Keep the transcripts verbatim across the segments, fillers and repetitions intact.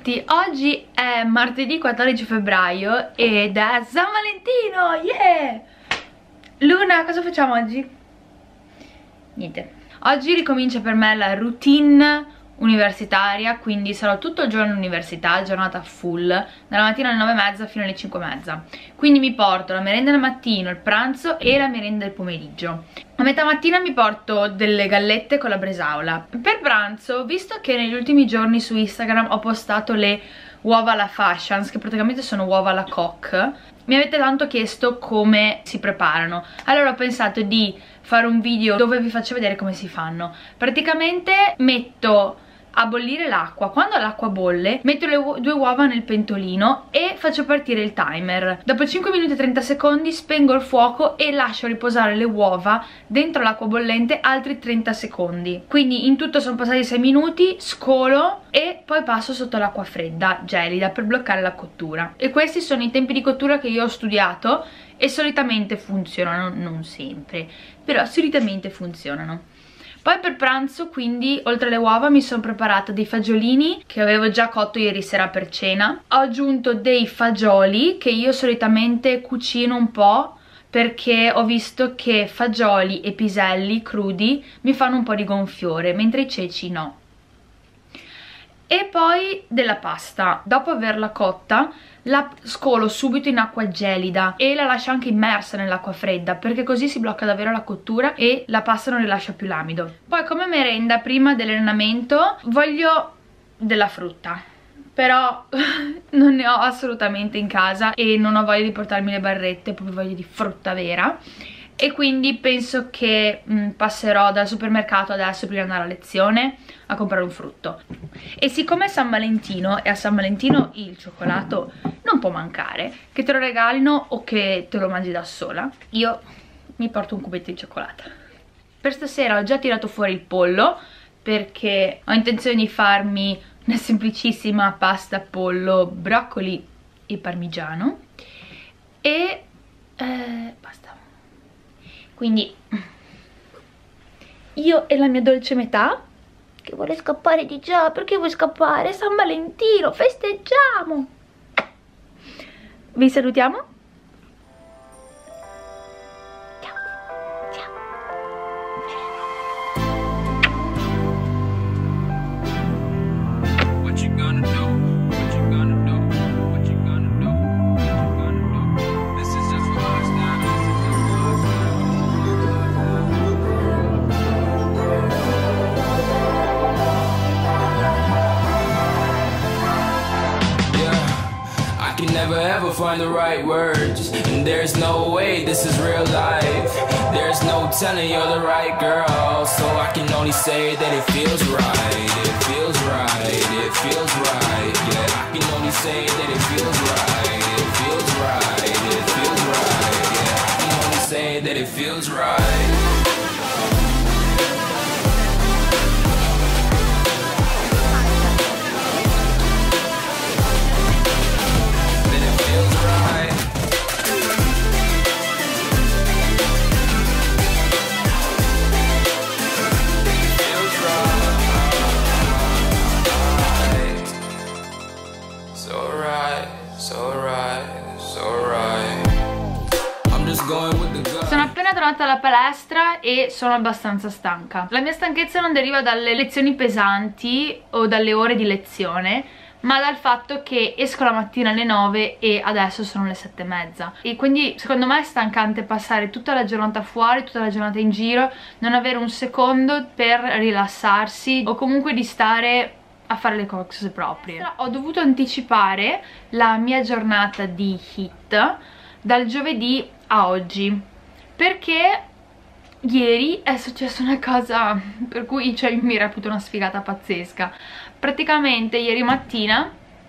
tutti, oggi è martedì quattordici febbraio ed è San Valentino, yeah! Luna, cosa facciamo oggi? Niente. Oggi ricomincia per me la routine universitaria, quindi sarò tutto il giorno all'università, giornata full, dalla mattina alle nove e mezza fino alle cinque e mezza. Quindi mi porto la merenda del mattino, il pranzo e la merenda del pomeriggio. A metà mattina mi porto delle gallette con la bresaola. Per pranzo, visto che negli ultimi giorni su Instagram ho postato le uova alla Fashions, che praticamente sono uova alla coque, mi avete tanto chiesto come si preparano. Allora ho pensato di fare un video dove vi faccio vedere come si fanno. Praticamente metto a bollire l'acqua, quando l'acqua bolle metto le u due uova nel pentolino e faccio partire il timer. Dopo cinque minuti e trenta secondi spengo il fuoco e lascio riposare le uova dentro l'acqua bollente altri trenta secondi. Quindi in tutto sono passati sei minuti, scolo e poi passo sotto l'acqua fredda, gelida, per bloccare la cottura. E questi sono i tempi di cottura che io ho studiato e solitamente funzionano, non sempre, però solitamente funzionano. Poi per pranzo, quindi, oltre alle uova mi sono preparata dei fagiolini che avevo già cotto ieri sera per cena. Ho aggiunto dei fagioli che io solitamente cucino un po' perché ho visto che fagioli e piselli crudi mi fanno un po' di gonfiore, mentre i ceci no. E poi della pasta. Dopo averla cotta la scolo subito in acqua gelida e la lascio anche immersa nell'acqua fredda, perché così si blocca davvero la cottura e la pasta non rilascia più l'amido. Poi come merenda prima dell'allenamento voglio della frutta, però non ne ho assolutamente in casa e non ho voglia di portarmi le barrette, ho proprio voglia di frutta vera. E quindi penso che mh, passerò dal supermercato adesso prima di andare a lezione a comprare un frutto. E siccome è San Valentino e a San Valentino il cioccolato non può mancare, che te lo regalino o che te lo mangi da sola, io mi porto un cubetto di cioccolata. Per stasera ho già tirato fuori il pollo perché ho intenzione di farmi una semplicissima pasta pollo, broccoli e parmigiano e eh, basta. Quindi io e la mia dolce metà che vuole scappare di già. Perché vuoi scappare? San Valentino, festeggiamo! Vi salutiamo. Ciao, ciao. What you gonna do? What you gonna do? What you gonna do? What you gonna do? This is just what it's done. Never ever find the right words, and there's no way this is real life. There's no telling you're the right girl, so I can only say that it feels right. It feels right, it feels right. Yeah, I can only say that it feels right. It feels right, it feels right. Yeah, I can only say that it feels right. Sono appena tornata dalla palestra e sono abbastanza stanca. La mia stanchezza non deriva dalle lezioni pesanti o dalle ore di lezione, ma dal fatto che esco la mattina alle nove e adesso sono le sette e mezza. E quindi secondo me è stancante passare tutta la giornata fuori, tutta la giornata in giro, non avere un secondo per rilassarsi o comunque di stare a fare le cose proprie. Ho dovuto anticipare la mia giornata di HIIT dal giovedì a oggi perché ieri è successa una cosa per cui cioè, mi reputo una sfigata pazzesca. Praticamente ieri mattina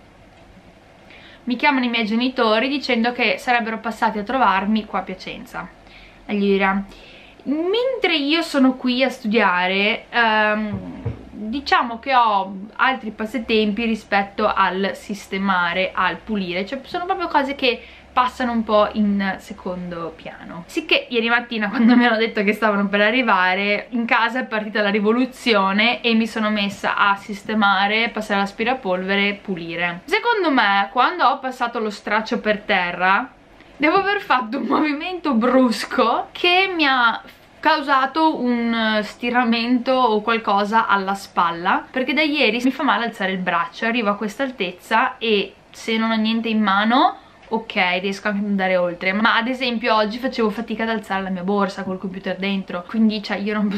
mi chiamano i miei genitori dicendo che sarebbero passati a trovarmi qua a Piacenza, a Lira. Mentre io sono qui a studiare, um, diciamo che ho altri passatempi rispetto al sistemare, al pulire, cioè sono proprio cose che passano un po' in secondo piano. Sicché ieri mattina, quando mi hanno detto che stavano per arrivare, in casa è partita la rivoluzione e mi sono messa a sistemare, passare l'aspirapolvere, pulire. Secondo me, quando ho passato lo straccio per terra, devo aver fatto un movimento brusco che mi ha causato un stiramento o qualcosa alla spalla, perché da ieri mi fa male alzare il braccio, arrivo a questa altezza e se non ho niente in mano ok, riesco anche ad andare oltre, ma ad esempio oggi facevo fatica ad alzare la mia borsa col computer dentro, quindi cioè io non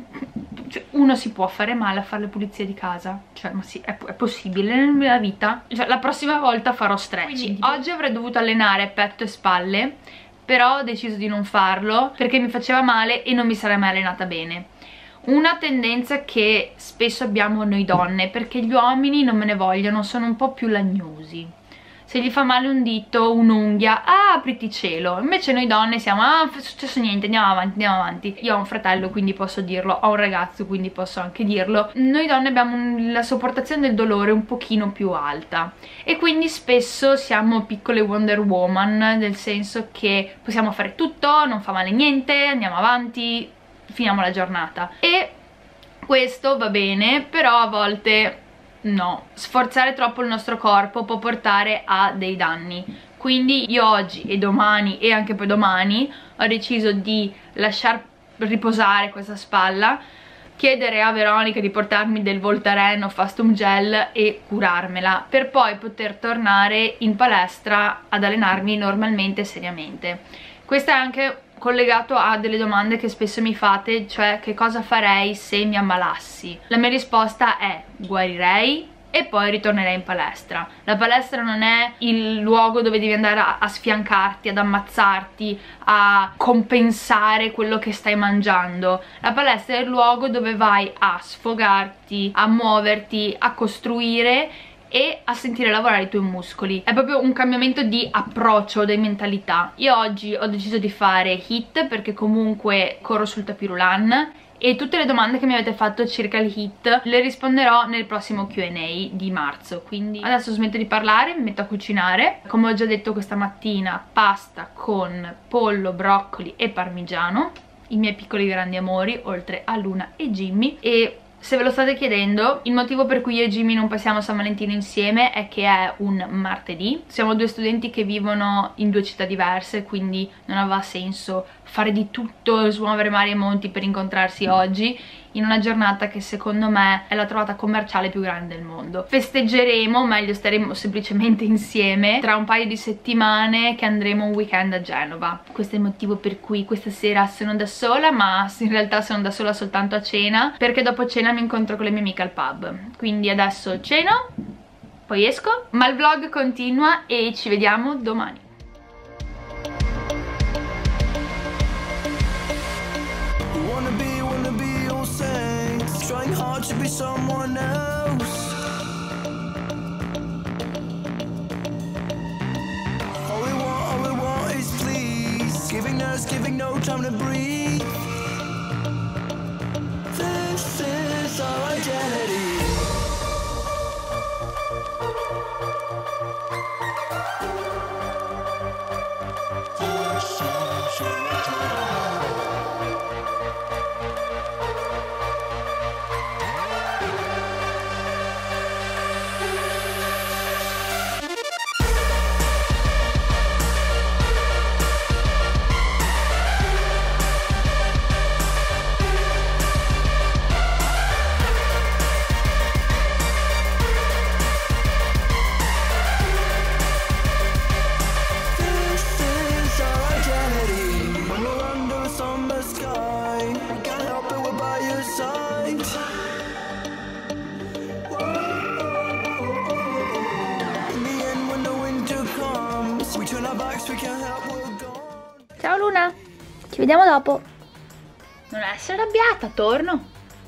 cioè, uno si può fare male a fare le pulizie di casa, cioè ma sì, è, è possibile nella vita, cioè la prossima volta farò stretching. Oggi avrei dovuto allenare petto e spalle, però ho deciso di non farlo perché mi faceva male e non mi sarei mai allenata bene. Una tendenza che spesso abbiamo noi donne, perché gli uomini non me ne vogliono, sono un po' più lagnosi. Se gli fa male un dito, un'unghia, ah, apriti cielo. Invece noi donne siamo, ah, non è successo niente, andiamo avanti, andiamo avanti. Io ho un fratello, quindi posso dirlo, ho un ragazzo, quindi posso anche dirlo. Noi donne abbiamo un, la sopportazione del dolore un pochino più alta e quindi spesso siamo piccole Wonder Woman, nel senso che possiamo fare tutto, non fa male niente, andiamo avanti, finiamo la giornata. E questo va bene, però a volte no, sforzare troppo il nostro corpo può portare a dei danni. Quindi io oggi e domani e anche poi domani ho deciso di lasciar riposare questa spalla, chiedere a Veronica di portarmi del Voltaren o Fastum Gel e curarmela, per poi poter tornare in palestra ad allenarmi normalmente e seriamente. Questo è anche collegato a delle domande che spesso mi fate, cioè che cosa farei se mi ammalassi. La mia risposta è: guarirei e poi ritornerei in palestra. La palestra non è il luogo dove devi andare a, a sfiancarti, ad ammazzarti, a compensare quello che stai mangiando. La palestra è il luogo dove vai a sfogarti, a muoverti, a costruire e a sentire lavorare i tuoi muscoli. È proprio un cambiamento di approccio, di mentalità. Io oggi ho deciso di fare HIIT perché comunque corro sul tapirulan e tutte le domande che mi avete fatto circa il HIIT le risponderò nel prossimo Q and A di marzo. Quindi adesso smetto di parlare, mi metto a cucinare. Come ho già detto questa mattina, pasta con pollo, broccoli e parmigiano, i miei piccoli grandi amori, oltre a Luna e Jimmy. E se ve lo state chiedendo, il motivo per cui io e Jimmy non passiamo San Valentino insieme è che è un martedì. Siamo due studenti che vivono in due città diverse, quindi non aveva senso fare di tutto, smuovere mari e monti per incontrarsi oggi, in una giornata che secondo me è la trovata commerciale più grande del mondo. Festeggeremo, o meglio staremo semplicemente insieme, tra un paio di settimane che andremo un weekend a Genova. Questo è il motivo per cui questa sera sono da sola, ma in realtà sono da sola soltanto a cena, perché dopo cena mi incontro con le mie amiche al pub. Quindi adesso ceno, poi esco, ma il vlog continua e ci vediamo domani. To be someone else. All we want, all we want is please. Giving us, giving no time to breathe. This is our identity. Ciao Luna, ci vediamo dopo. Non essere arrabbiata, torno.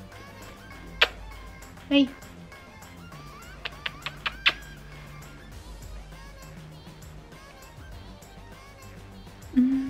Ehi. Mm.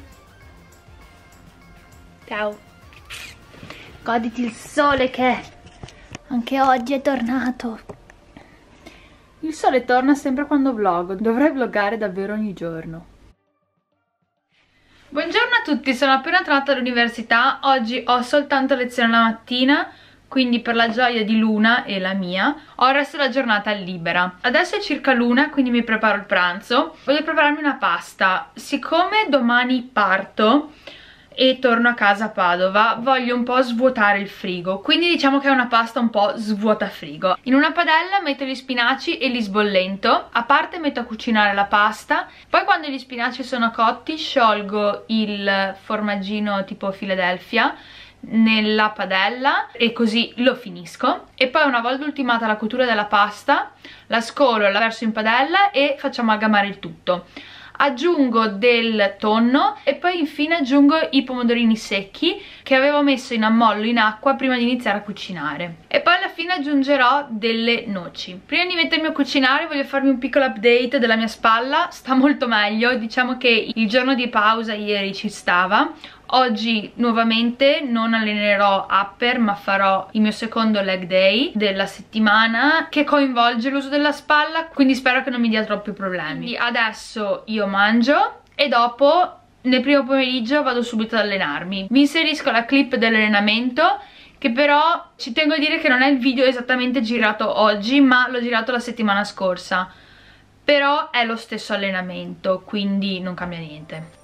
Ciao. Goditi il sole che è Anche oggi è tornato. Il sole torna sempre quando vloggo, dovrei vloggare davvero ogni giorno. Buongiorno a tutti, sono appena tornata all'università. Oggi ho soltanto lezione la mattina, quindi per la gioia di Luna e la mia ho il resto della giornata libera. Adesso è circa l'una, quindi mi preparo il pranzo. Voglio prepararmi una pasta. Siccome domani parto e torno a casa a Padova, voglio un po' svuotare il frigo, quindi diciamo che è una pasta un po' svuota frigo. In una padella metto gli spinaci e li sbollento, a parte metto a cucinare la pasta, poi quando gli spinaci sono cotti sciolgo il formaggino tipo Philadelphia nella padella e così lo finisco, e poi una volta ultimata la cottura della pasta la scolo, la verso in padella e faccio amalgamare il tutto. Aggiungo del tonno e poi infine aggiungo i pomodorini secchi che avevo messo in ammollo in acqua prima di iniziare a cucinare, e poi alla fine aggiungerò delle noci. Prima di mettermi a cucinare voglio farvi un piccolo update della mia spalla. Sta molto meglio, diciamo che il giorno di pausa ieri ci stava. Oggi nuovamente non allenerò upper, ma farò il mio secondo leg day della settimana che coinvolge l'uso della spalla, quindi spero che non mi dia troppi problemi. Quindi adesso io mangio e dopo nel primo pomeriggio vado subito ad allenarmi. Vi inserisco la clip dell'allenamento, che però ci tengo a dire che non è il video esattamente girato oggi, ma l'ho girato la settimana scorsa, però è lo stesso allenamento, quindi non cambia niente.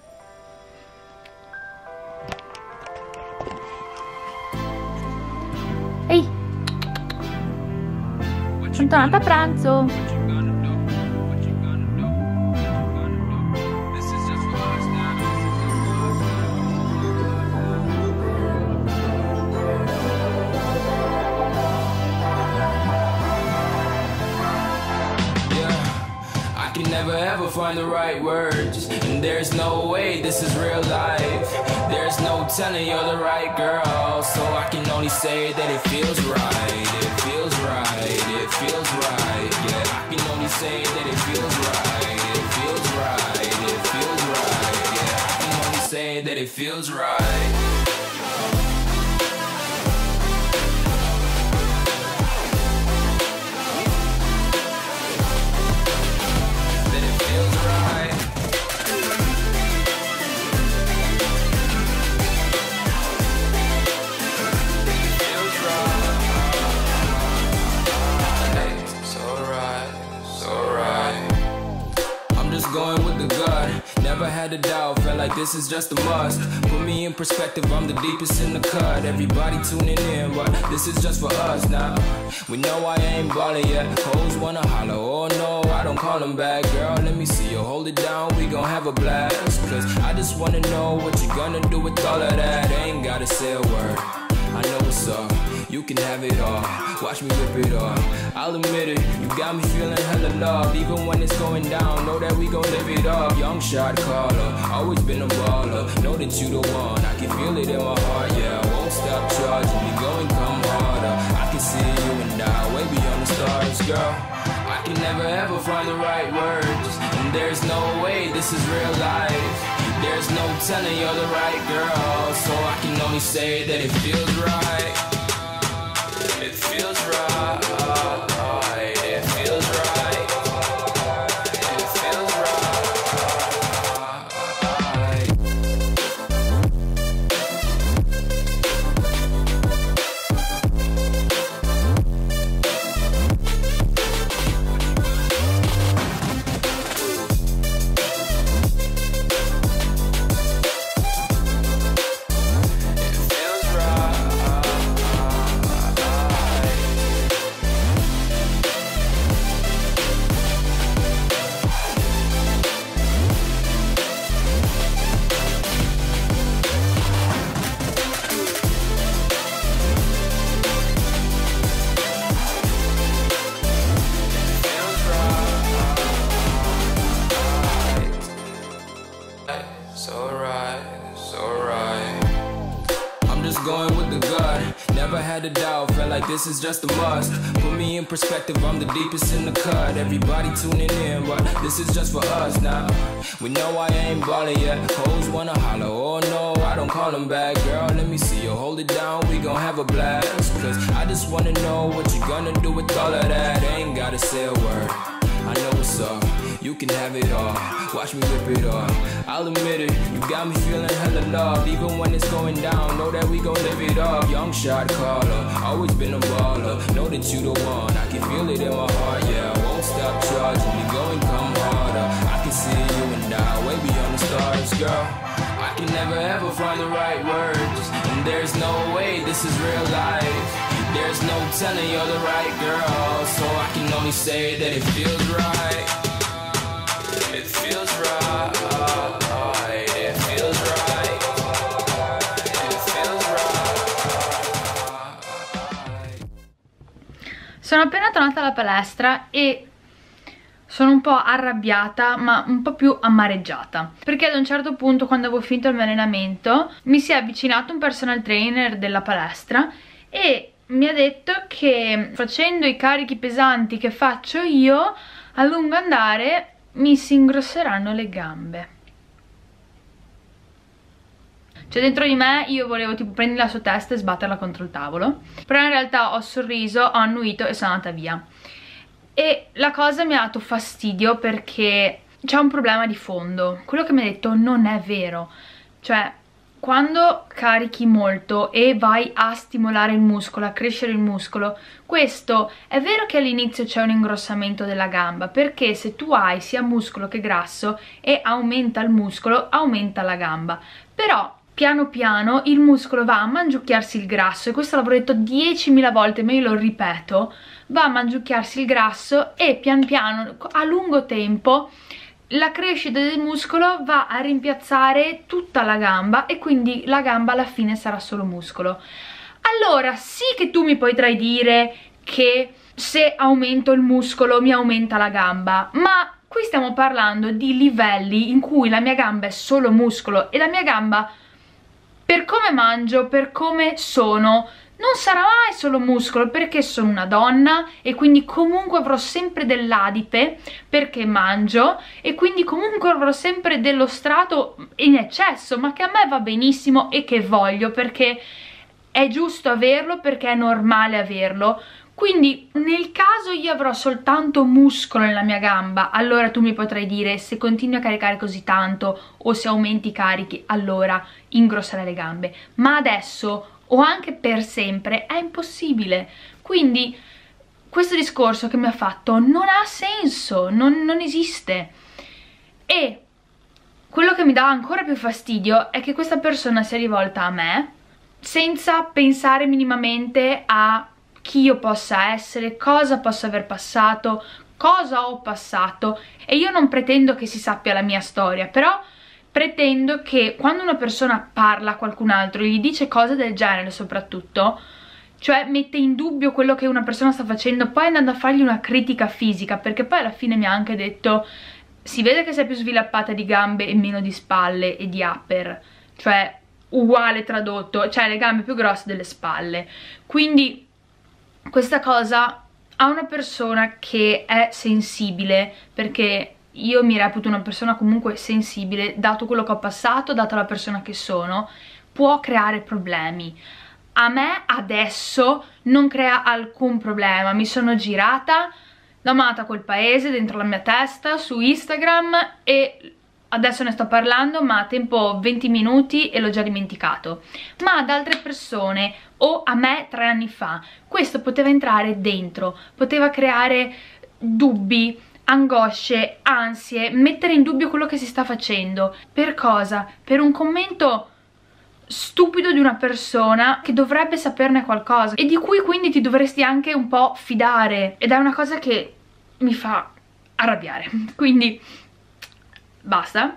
Ehi, sono tornata a pranzo. Never ever find the right words, and there's no way this is real life. There's no telling you're the right girl, so I can only say that it feels right. It feels right, it feels right. Yeah, I can only say that it feels right. It feels right, it feels right. Yeah, I can only say that it feels right. Going with the gut, never had a doubt, felt like this is just a must. Put me in perspective, I'm the deepest in the cut. Everybody tuning in, but this is just for us now. We know I ain't ballin' yet, hoes wanna holler, oh no, I don't call them back. Girl, let me see you hold it down, we gon' have a blast. Cause I just wanna know what you gonna do with all of that. Ain't gotta say a word, I know what's up. You can have it all, watch me rip it off. I'll admit it, you got me feeling hella love. Even when it's going down, know that we gon' live it up. Young shot caller, always been a baller. Know that you the one, I can feel it in my heart. Yeah, I won't stop charging, we going come harder. I can see you and I, way beyond the stars, girl. I can never ever find the right words, and there's no way this is real life. There's no telling you're the right girl, so I can only say that it feels right. It feels right, it feels right, it feels Going with the gut, never had a doubt, felt like this is just a must. Put me in perspective, I'm the deepest in the cut. Everybody tuning in, but this is just for us now. We know I ain't ballin' yet. Hoes wanna holler, oh no, I don't call them back. Girl, let me see you hold it down, we gon' have a blast. Cause I just wanna know what you gonna do with all of that. Ain't gotta say a word, I know what's up. You can have it all, watch me rip it off. I'll admit it, you got me feeling hella loved. Even when it's going down, know that we gon' live it up. Young shot caller, always been a baller. Know that you the one, I can feel it in my heart. Yeah, I won't stop charging, you go and come harder. I can see you and I, way beyond the stars, girl. I can never ever find the right words, and there's no way this is real life. There's no telling you're the right girl, so I can only say that it feels right. It feels right, it feels right, it feels right. Sono appena tornata alla palestra e sono un po' arrabbiata, ma un po' più amareggiata, perché ad un certo punto, quando avevo finito il mio allenamento, mi si è avvicinato un personal trainer della palestra e mi ha detto che facendo i carichi pesanti che faccio io, a lungo andare mi si ingrosseranno le gambe. Cioè dentro di me io volevo tipo prendere la sua testa e sbatterla contro il tavolo, però in realtà ho sorriso, ho annuito e sono andata via. E la cosa mi ha dato fastidio perché c'è un problema di fondo. Quello che mi ha detto non è vero. Cioè, quando carichi molto e vai a stimolare il muscolo, a crescere il muscolo, questo è vero che all'inizio c'è un ingrossamento della gamba, perché se tu hai sia muscolo che grasso e aumenta il muscolo, aumenta la gamba. Però piano piano il muscolo va a mangiucchiarsi il grasso, e questo l'avrò detto diecimila volte, ma io lo ripeto, va a mangiucchiarsi il grasso e pian piano, a lungo tempo, la crescita del muscolo va a rimpiazzare tutta la gamba e quindi la gamba alla fine sarà solo muscolo. Allora sì che tu mi potrai dire che se aumento il muscolo mi aumenta la gamba, ma qui stiamo parlando di livelli in cui la mia gamba è solo muscolo e la mia gamba, per come mangio, per come sono, non sarà mai solo muscolo, perché sono una donna e quindi comunque avrò sempre dell'adipe perché mangio, e quindi comunque avrò sempre dello strato in eccesso, ma che a me va benissimo e che voglio, perché è giusto averlo, perché è normale averlo. Quindi nel caso io avrò soltanto muscolo nella mia gamba, allora tu mi potrai dire, se continui a caricare così tanto o se aumenti i carichi, allora ingrosserai le gambe. Ma adesso o anche per sempre è impossibile. Quindi questo discorso che mi ha fatto non ha senso, non, non esiste. E quello che mi dà ancora più fastidio è che questa persona sia rivolta a me senza pensare minimamente a chi io possa essere, cosa posso aver passato, cosa ho passato. E io non pretendo che si sappia la mia storia, però pretendo che quando una persona parla a qualcun altro e gli dice cose del genere, soprattutto, cioè mette in dubbio quello che una persona sta facendo, poi andando a fargli una critica fisica, perché poi alla fine mi ha anche detto, si vede che sei più sviluppata di gambe e meno di spalle e di upper, cioè uguale tradotto, cioè le gambe più grosse delle spalle. Quindi questa cosa a una persona che è sensibile, perché io mi reputo una persona comunque sensibile, dato quello che ho passato, dato la persona che sono, può creare problemi. A me adesso non crea alcun problema, mi sono girata, l'ho amata quel paese dentro la mia testa su Instagram e adesso ne sto parlando, ma a tempo venti minuti e l'ho già dimenticato. Ma ad altre persone o a me tre anni fa questo poteva entrare dentro, poteva creare dubbi, angosce, ansie, mettere in dubbio quello che si sta facendo. Per cosa? Per un commento stupido di una persona che dovrebbe saperne qualcosa e di cui quindi ti dovresti anche un po' fidare, ed è una cosa che mi fa arrabbiare. Quindi basta,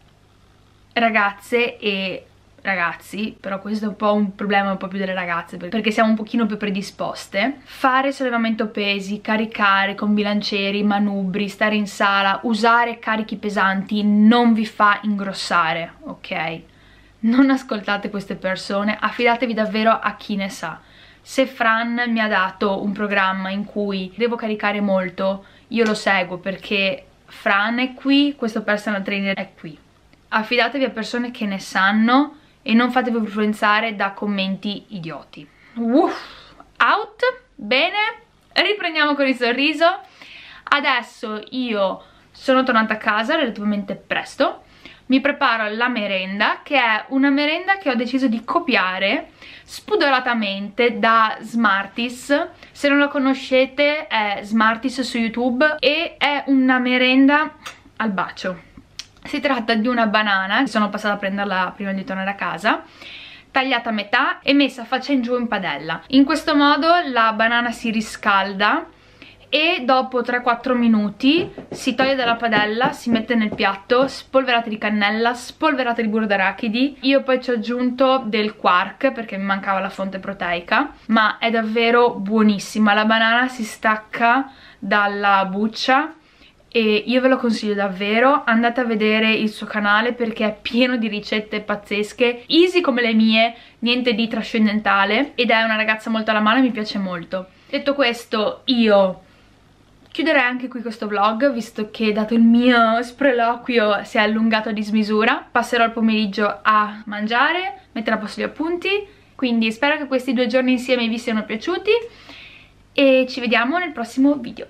ragazze e ragazzi, però questo è un po' un problema un po' più delle ragazze, perché siamo un pochino più predisposte. Fare sollevamento pesi, caricare con bilancieri, manubri, stare in sala, usare carichi pesanti non vi fa ingrossare, ok? Non ascoltate queste persone, affidatevi davvero a chi ne sa. se Fran mi ha dato un programma in cui devo caricare molto, io lo seguo perché Fran è qui, questo personal trainer è qui. Affidatevi a persone che ne sanno e non fatevi influenzare da commenti idioti. Uff, out, bene, riprendiamo con il sorriso. Adesso io sono tornata a casa relativamente presto, mi preparo la merenda, che è una merenda che ho deciso di copiare spudoratamente da Smarties. Se non la conoscete è Smarties su YouTube e è una merenda al bacio. Si tratta di una banana, sono passata a prenderla prima di tornare a casa, tagliata a metà e messa faccia in giù in padella. In questo modo la banana si riscalda e dopo tre quattro minuti si toglie dalla padella, si mette nel piatto, spolverate di cannella, spolverate di burro d'arachidi. Io poi ci ho aggiunto del quark perché mi mancava la fonte proteica, ma è davvero buonissima. La banana si stacca dalla buccia e io ve lo consiglio davvero. Andate a vedere il suo canale perché è pieno di ricette pazzesche, easy come le mie, niente di trascendentale, ed è una ragazza molto alla mano e mi piace molto. Detto questo, io chiuderei anche qui questo vlog, visto che dato il mio sproloquio si è allungato a dismisura. Passerò il pomeriggio a mangiare, mettere a posto gli appunti, quindi spero che questi due giorni insieme vi siano piaciuti e ci vediamo nel prossimo video.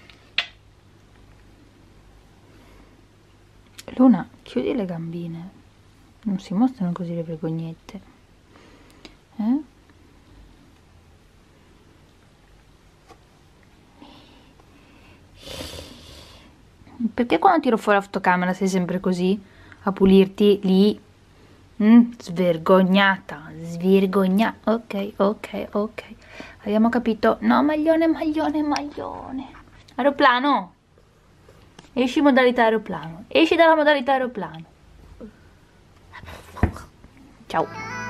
Luna, chiudi le gambine, non si mostrano così le vergognette, eh? Perché quando tiro fuori la fotocamera sei sempre così a pulirti lì? Mm, svergognata, svergognata. Ok, ok, ok. Abbiamo capito. No, maglione, maglione, maglione. Aeroplano. Esci modalità aeroplano. Esci dalla modalità aeroplano. Ciao.